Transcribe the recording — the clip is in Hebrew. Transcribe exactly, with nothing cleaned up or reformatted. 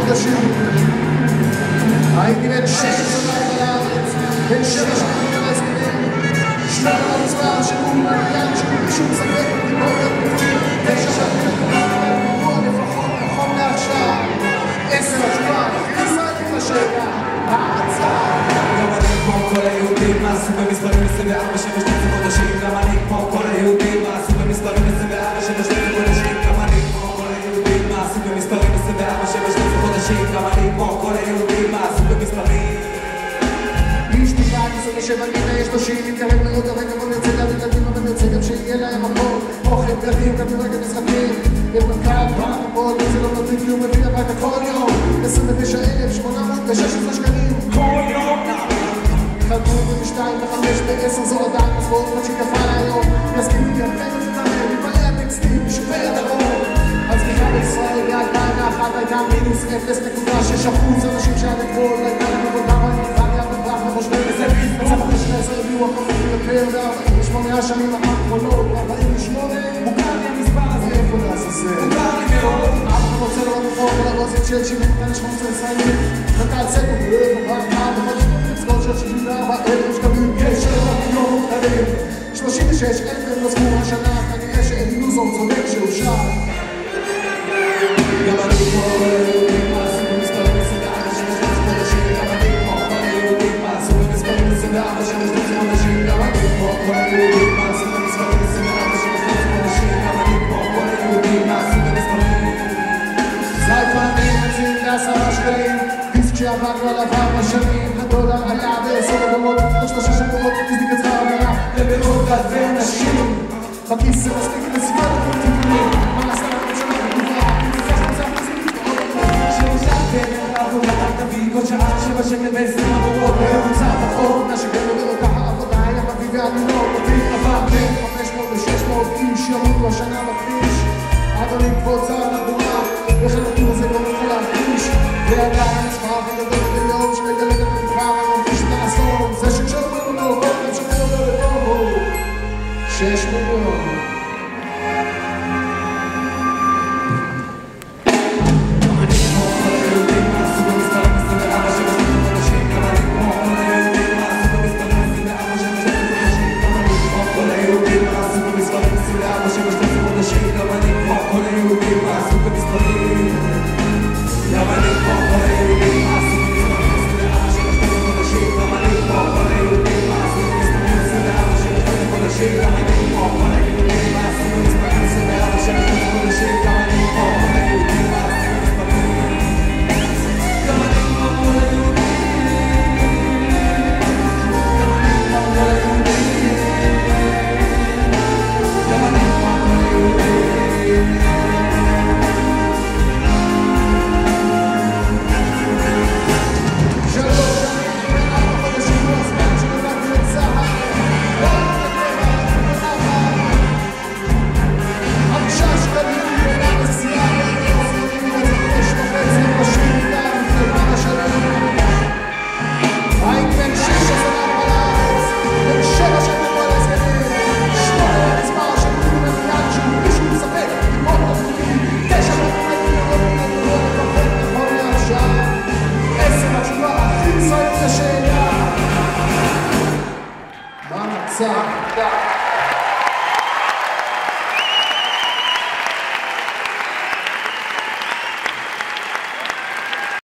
חודשים. הייתי בן שש עשרה בארץ, בן שבע שנים בהסכמים, שמונה מצווה שכולם עניין, שכולם שום ספק, דיבור ופתים, תשע שנים לקרוא לפחות נכון לעכשיו, עשר התשובה, הכניסה את השאלה, ההצעה. גם אני כמו כל היהודים, מעשו במספרים עשרים וארבע שבע שנים חודשים. גם אני כמו כל היהודים, מעשו במספרים עשרים וארבע שבע שנים חודשים. גם אני כמו כל היהודים, מעשו במספרים עשרים וארבע שבע שנים חודשים. גם אני כמו כל היהודים, מעשו במספרים. אשתי כאן, עשרים ושבע גינה, יש שלושים, מתקרב מאוד הרגע, בוא נרצה גם ילדים, אבל נרצה גם שיהיה להם מקום. אוכל, גדים, כדורגל, משחקים, במרכז, פעם הכל, וזה לא נותן כלום, מביא הביתה כל יום. עשרים ותשעה אלף שמונה מאות ושש עשרה שקלים. כל יום! חלקו בשתיים וחמש בעשר זו עדיין מספורט כמו שיקפה להיום. יסכים לי הרבה ותתראה, מבעלי הטקסטים, משופי הדרום. הצמיחה בישראל ב-אלפיים ואחת הייתה מינוס אפס נקודה שש אחוז. אנשים שעד אתמול הייתה להם עבודה באנגליה וברח וחושבים בזה מצב החשנה עשר הביאו החופים יותר ב-ארבעים ושמונה השנים האחרונות. ארבעים ושמונה מוכר לי המספר הזה. איפה לעזאזל? מוכר לי מאוד. אף אחד רוצה לראות מפה ולרוזית של שבעים וחמש שמונה עשרה ישראלים. נתן סקו וברד פעם בחודש לצגות של שבעים וארבע אלף שקלים. קשר למיליון מוכרים שלושים ושש אלף נוספו השנה. כנראה שאליוזון צודק שאושר. גם אני כמו כל היהודים, מעשו במספרים עשרים וארבע שבע שנים חודשים. גם אני כמו כל היהודים, מעשו במספרים עשרים וארבע שבע שנים חודשים. גם אני כמו כל היהודים, מעשו במספרים עשרים וארבע שבע שנים חודשים. גם אני כמו כל היהודים, מעשו במספרים. זייפנים מציעים לעשרה שקלים, דיסק שעבדנו עליו ארבע שנים. הדולר היה בעשר אדמות, או שלושה שבועות, הזדיק את שכר הדירה למאות אלפי אנשים. בכיס זה מספיק לסביבת טיפולים, מה לעשות הממשלה בתגובה, זה חצה חצי שעושה עבור מתן תביא כל שעה שבע שקל ועשרים אגורות בממוצע פחות, מה שגרנו באותה העבודה היה מביא ואני לא מביא. אבל בין חמש מאות ושש מאות איש ימותו השנה בכביש. אדוני כבוד שר התחבורה, איך הנתון הזה לא יכול להרגיש, ועדיין מספר וגדול ביום שמגלג את התקווה ומרגיש את האסון. זה שכשאומרים לו לא גם שומעים אותו לטוב שש מיליון. Stop.